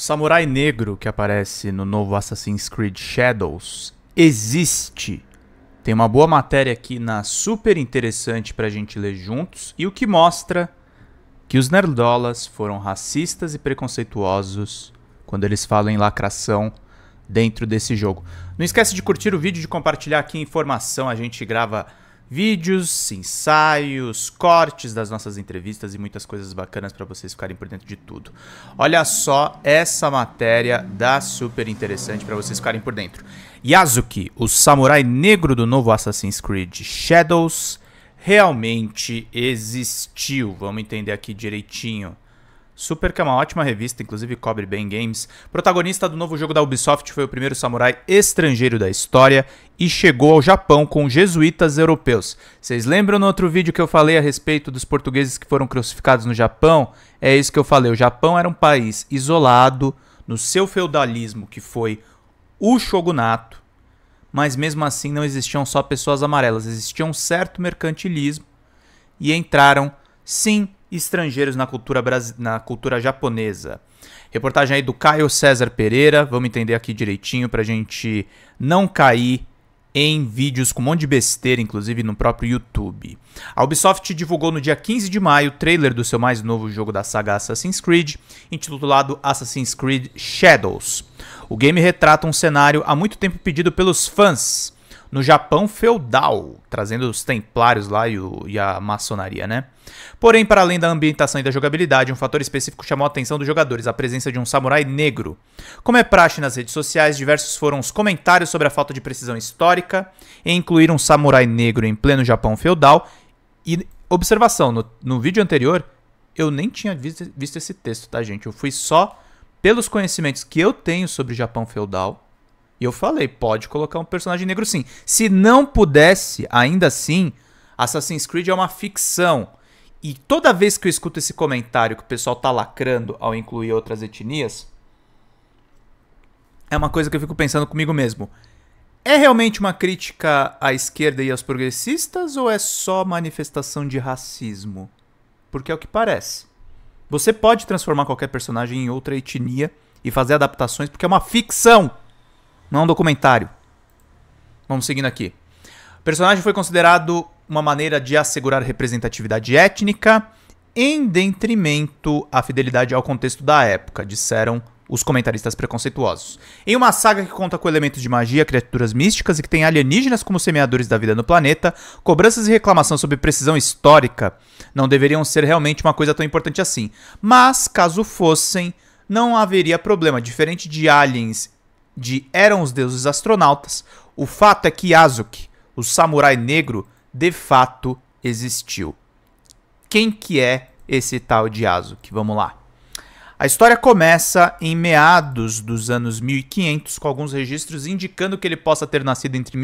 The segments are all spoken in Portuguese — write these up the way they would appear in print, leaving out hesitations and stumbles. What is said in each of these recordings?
samurai negro que aparece no novo Assassin's Creed Shadows existe. Tem uma boa matéria aqui na Super Interessante pra gente ler juntos, e o que mostra que os nerdolas foram racistas e preconceituosos quando eles falam em lacração dentro desse jogo. Não esquece de curtir o vídeo, de compartilhar aqui informação. A gente grava vídeos, ensaios, cortes das nossas entrevistas e muitas coisas bacanas para vocês ficarem por dentro de tudo. Olha só essa matéria da Super Interessante para vocês ficarem por dentro. Yasuke, o samurai negro do novo Assassin's Creed Shadows, realmente existiu. Vamos entender aqui direitinho. Super, que é uma ótima revista, inclusive cobre bem games. Protagonista do novo jogo da Ubisoft, foi o primeiro samurai estrangeiro da história e chegou ao Japão com jesuítas europeus. Vocês lembram no outro vídeo que eu falei a respeito dos portugueses que foram crucificados no Japão? É isso que eu falei. O Japão era um país isolado no seu feudalismo, que foi o shogunato, mas mesmo assim não existiam só pessoas amarelas, existia um certo mercantilismo e entraram, sim, estrangeiros na cultura japonesa. Reportagem aí do Caio César Pereira. Vamos entender aqui direitinho pra gente não cair em vídeos com um monte de besteira, inclusive no próprio YouTube. A Ubisoft divulgou no dia 15 de maio o trailer do seu mais novo jogo da saga Assassin's Creed, intitulado Assassin's Creed Shadows. O game retrata um cenário há muito tempo pedido pelos fãs, no Japão feudal, trazendo os templários lá e a maçonaria, né? Porém, para além da ambientação e da jogabilidade, um fator específico chamou a atenção dos jogadores, a presença de um samurai negro. Como é praxe nas redes sociais, diversos foram os comentários sobre a falta de precisão histórica em incluir um samurai negro em pleno Japão feudal. E observação, no vídeo anterior, eu nem tinha visto esse texto, tá, gente? Eu fui só pelos conhecimentos que eu tenho sobre o Japão feudal. E eu falei, pode colocar um personagem negro sim. Se não pudesse, ainda assim, Assassin's Creed é uma ficção. E toda vez que eu escuto esse comentário que o pessoal tá lacrando ao incluir outras etnias, é uma coisa que eu fico pensando comigo mesmo. É realmente uma crítica à esquerda e aos progressistas ou é só manifestação de racismo? Porque é o que parece. Você pode transformar qualquer personagem em outra etnia e fazer adaptações porque é uma ficção. Não é um documentário. Vamos seguindo aqui. O personagem foi considerado uma maneira de assegurar representatividade étnica em detrimento à fidelidade ao contexto da época, disseram os comentaristas preconceituosos. Em uma saga que conta com elementos de magia, criaturas místicas e que tem alienígenas como semeadores da vida no planeta, cobranças e reclamação sobre precisão histórica não deveriam ser realmente uma coisa tão importante assim. Mas, caso fossem, não haveria problema. Diferente de aliens Eram os Deuses Astronautas, o fato é que Yasuke, o samurai negro, de fato existiu. Quem que é esse tal de Yasuke? Vamos lá. A história começa em meados dos anos 1500, com alguns registros indicando que ele possa ter nascido entre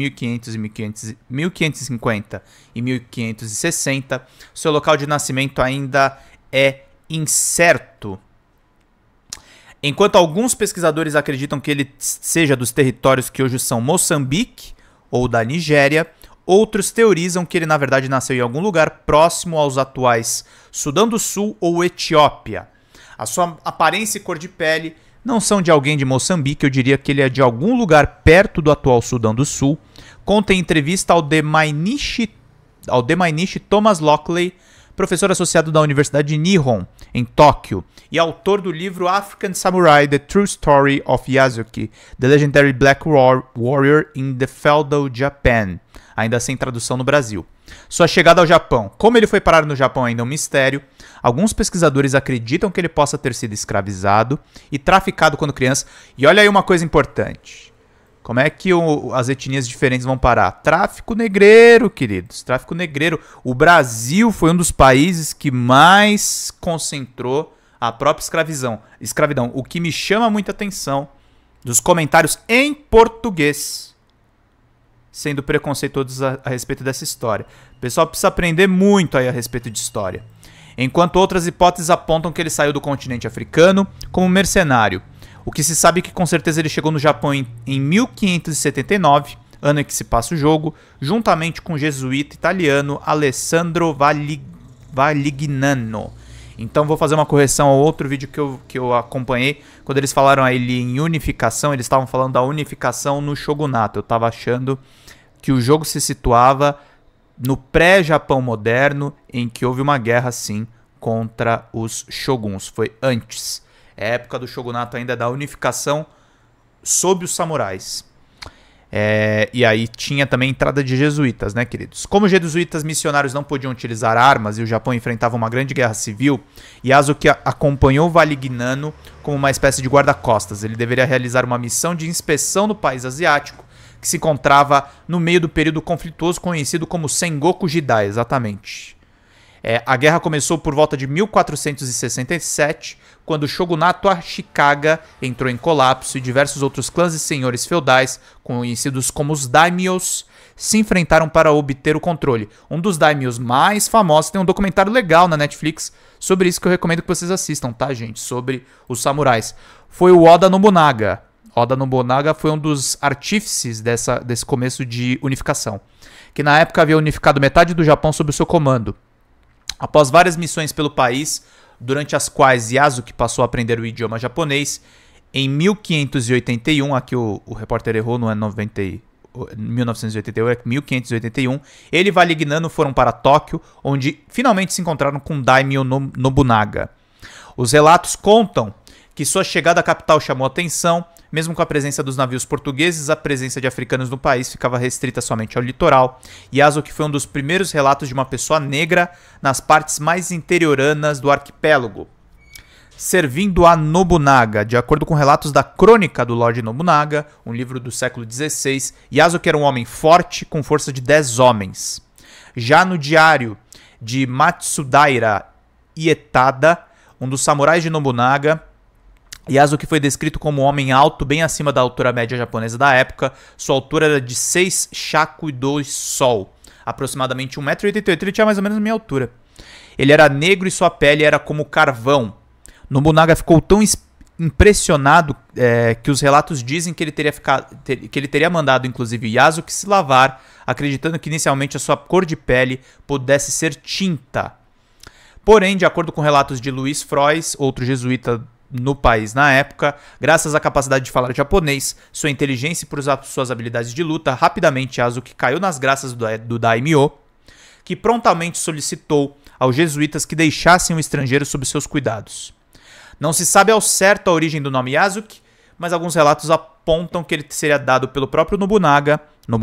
1550 e 1560. Seu local de nascimento ainda é incerto. Enquanto alguns pesquisadores acreditam que ele seja dos territórios que hoje são Moçambique ou da Nigéria, outros teorizam que ele na verdade nasceu em algum lugar próximo aos atuais Sudão do Sul ou Etiópia. A sua aparência e cor de pele não são de alguém de Moçambique, eu diria que ele é de algum lugar perto do atual Sudão do Sul. Conta em entrevista ao Demainishi Thomas Lockley, professor associado da Universidade de Nihon, em Tóquio, e autor do livro African Samurai, The True Story of Yasuke, The Legendary Black Warrior in the Feudal Japan, ainda sem tradução no Brasil. Sua chegada ao Japão. Como ele foi parar no Japão ainda é um mistério. Alguns pesquisadores acreditam que ele possa ter sido escravizado e traficado quando criança. E olha aí uma coisa importante. Como é que as etnias diferentes vão parar? Tráfico negreiro, queridos. Tráfico negreiro. O Brasil foi um dos países que mais concentrou a própria escravidão. O que me chama muita atenção dos comentários em português, sendo preconceituosos a respeito dessa história. O pessoal precisa aprender muito aí a respeito de história. Enquanto outras hipóteses apontam que ele saiu do continente africano como mercenário. O que se sabe é que com certeza ele chegou no Japão em 1579, ano em que se passa o jogo, juntamente com o jesuíta italiano Alessandro Valignano. Então vou fazer uma correção ao outro vídeo que eu acompanhei. Quando eles falaram ali em unificação, eles estavam falando da unificação no Shogunato. Eu estava achando que o jogo se situava no pré-Japão moderno, em que houve uma guerra, sim, contra os shoguns. Foi antes. É a época do Shogunato ainda da unificação sob os samurais. E aí tinha também entrada de jesuítas, né, queridos? Como os jesuítas missionários não podiam utilizar armas e o Japão enfrentava uma grande guerra civil, Yasuke acompanhou Valignano como uma espécie de guarda-costas. Ele deveria realizar uma missão de inspeção no país asiático, que se encontrava no meio do período conflituoso conhecido como Sengoku Jidai, exatamente. A guerra começou por volta de 1467, quando o shogunato Ashikaga entrou em colapso e diversos outros clãs e senhores feudais, conhecidos como os daimyos, se enfrentaram para obter o controle. Um dos daimyos mais famosos, tem um documentário legal na Netflix sobre isso que eu recomendo que vocês assistam, tá, gente? Sobre os samurais. Foi o Oda Nobunaga. Oda Nobunaga foi um dos artífices desse começo de unificação, que na época havia unificado metade do Japão sob o seu comando. Após várias missões pelo país, durante as quais Yasuke passou a aprender o idioma japonês, em 1581, aqui o repórter errou, não é 1981, é 1581, ele e Valignano foram para Tóquio, onde finalmente se encontraram com Daimyo Nobunaga. Os relatos contam que sua chegada à capital chamou atenção. Mesmo com a presença dos navios portugueses, a presença de africanos no país ficava restrita somente ao litoral. Yasuke foi um dos primeiros relatos de uma pessoa negra nas partes mais interioranas do arquipélago, servindo a Nobunaga. De acordo com relatos da Crônica do Lord Nobunaga, um livro do século XVI, Yasuke era um homem forte com força de 10 homens. Já no diário de Matsudaira Ietada, um dos samurais de Nobunaga, Yasuke foi descrito como um homem alto, bem acima da altura média japonesa da época. Sua altura era de 6 shaku e 2 sol, aproximadamente 1,88 m. Ele tinha mais ou menos a minha altura. Ele era negro e sua pele era como carvão. Nobunaga ficou tão impressionado que os relatos dizem que ele teria mandado, inclusive, Yasuke se lavar, acreditando que inicialmente a sua cor de pele pudesse ser tinta. Porém, de acordo com relatos de Luiz Frois, outro jesuíta no país na época, graças à capacidade de falar japonês, sua inteligência e por suas habilidades de luta, rapidamente Yasuke caiu nas graças do daimyo, que prontamente solicitou aos jesuítas que deixassem o estrangeiro sob seus cuidados. Não se sabe ao certo a origem do nome Yasuke, mas alguns relatos apontam que ele seria dado pelo próprio Nobunaga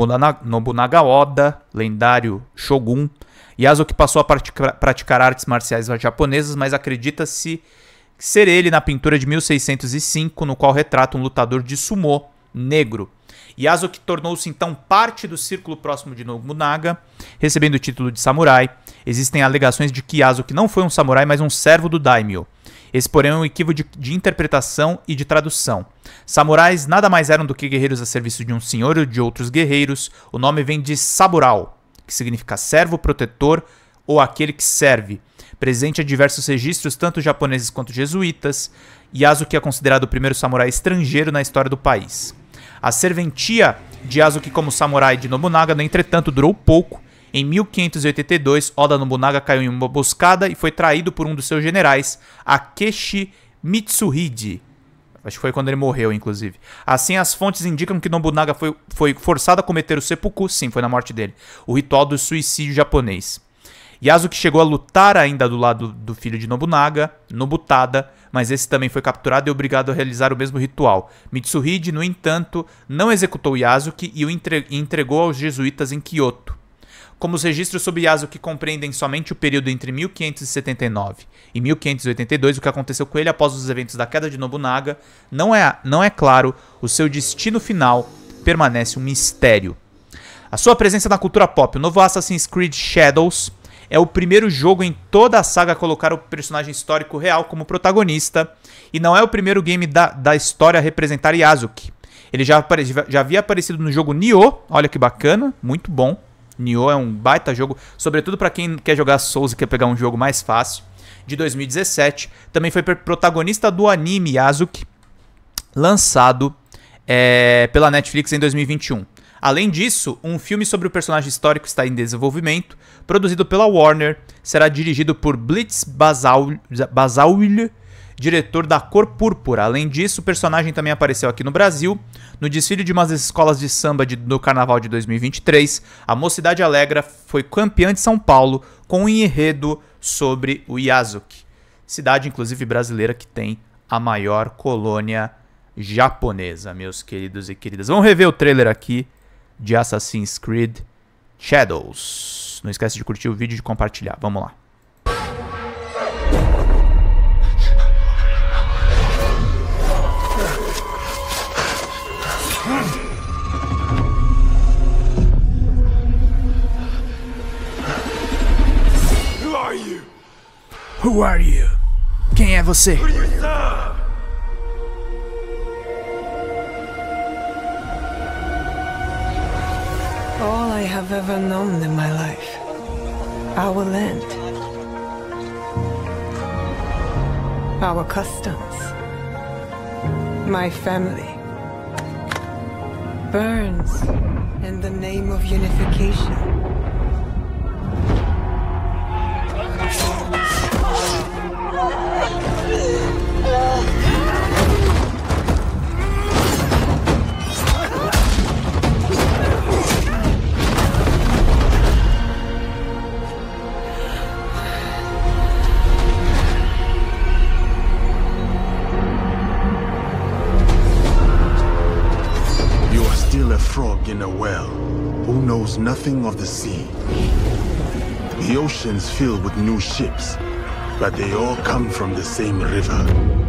Oda, lendário shogun. Yasuke passou a praticar artes marciais japonesas, mas acredita-se ser ele na pintura de 1605, no qual retrata um lutador de sumô negro. Yasuke tornou-se então parte do círculo próximo de Nobunaga, recebendo o título de samurai. Existem alegações de que Yasuke não foi um samurai, mas um servo do daimyo. Esse, porém, é um equívoco de interpretação e de tradução. Samurais nada mais eram do que guerreiros a serviço de um senhor ou de outros guerreiros. O nome vem de saburao, que significa servo, protetor ou aquele que serve. Presente a diversos registros, tanto japoneses quanto jesuítas, Yasuke é considerado o primeiro samurai estrangeiro na história do país. A serventia de Yasuke como samurai de Nobunaga, no entretanto, durou pouco. Em 1582, Oda Nobunaga caiu em uma emboscada e foi traído por um dos seus generais, Akechi Mitsuhide. Acho que foi quando ele morreu, inclusive. Assim, as fontes indicam que Nobunaga foi forçado a cometer o seppuku, sim, foi na morte dele, o ritual do suicídio japonês. Yasuke chegou a lutar ainda do lado do filho de Nobunaga, Nobutada, mas esse também foi capturado e obrigado a realizar o mesmo ritual. Mitsuhide, no entanto, não executou Yasuke e o entregou aos jesuítas em Kyoto. Como os registros sobre Yasuke compreendem somente o período entre 1579 e 1582, o que aconteceu com ele após os eventos da queda de Nobunaga, não é claro, o seu destino final permanece um mistério. A sua presença na cultura pop, o novo Assassin's Creed Shadows, é o primeiro jogo em toda a saga a colocar o personagem histórico real como protagonista, e não é o primeiro game da história a representar Yasuke. Ele já havia aparecido no jogo Nioh, olha que bacana, muito bom. Nioh é um baita jogo, sobretudo para quem quer jogar Souls e quer pegar um jogo mais fácil, de 2017. Também foi protagonista do anime Yasuke, lançado pela Netflix em 2021. Além disso, um filme sobre o personagem histórico está em desenvolvimento, produzido pela Warner, será dirigido por Blitz Bazawule, diretor da Cor Púrpura. Além disso, o personagem também apareceu aqui no Brasil, no desfile de umas escolas de samba do Carnaval de 2023. A Mocidade Alegra foi campeã de São Paulo com um enredo sobre o Yasuke, cidade inclusive brasileira que tem a maior colônia japonesa, meus queridos e queridas. Vamos rever o trailer aqui de Assassin's Creed Shadows. Não esquece de curtir o vídeo e de compartilhar. Vamos lá. Who are you? Quem é você? All I have ever known in my life. Our land. Our customs. My family. Burns in the name of unification. A frog in a well who knows nothing of the sea. The ocean's filled with new ships, but they all come from the same river.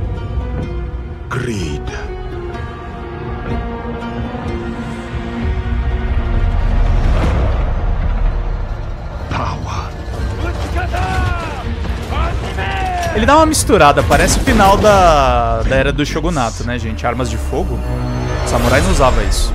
Greed. Power. Ele dá uma misturada, parece o final da era do Shogunato, né, gente? Armas de fogo. O samurai não usava isso.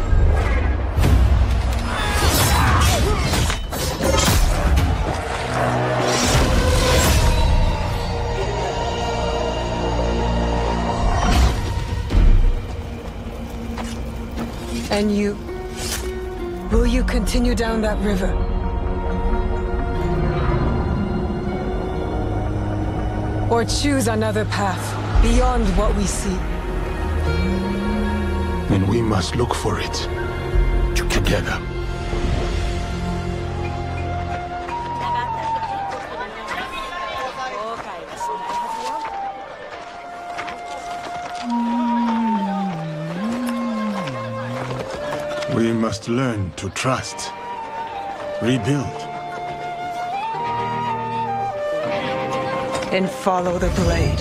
And you? Will you continue down that river? Or choose another path beyond what we see? And we must look for it together. We must learn to trust, rebuild, and follow the blade.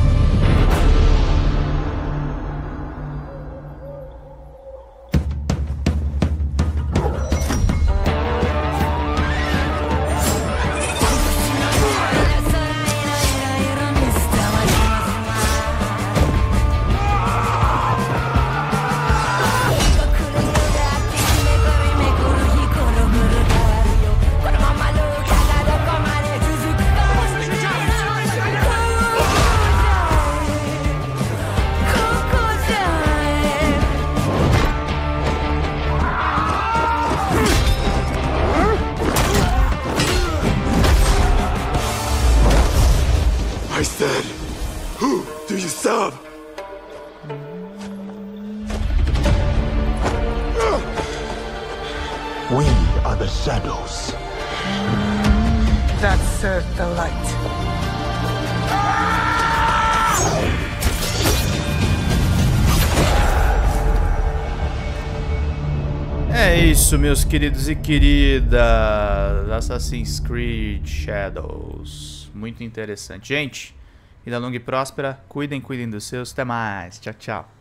I said, who do you serve? We are the shadows. That serve the light. É isso, meus queridos e queridas. Assassin's Creed Shadows. Muito interessante. Gente, vida longa e próspera. Cuidem dos seus. Até mais. Tchau, tchau.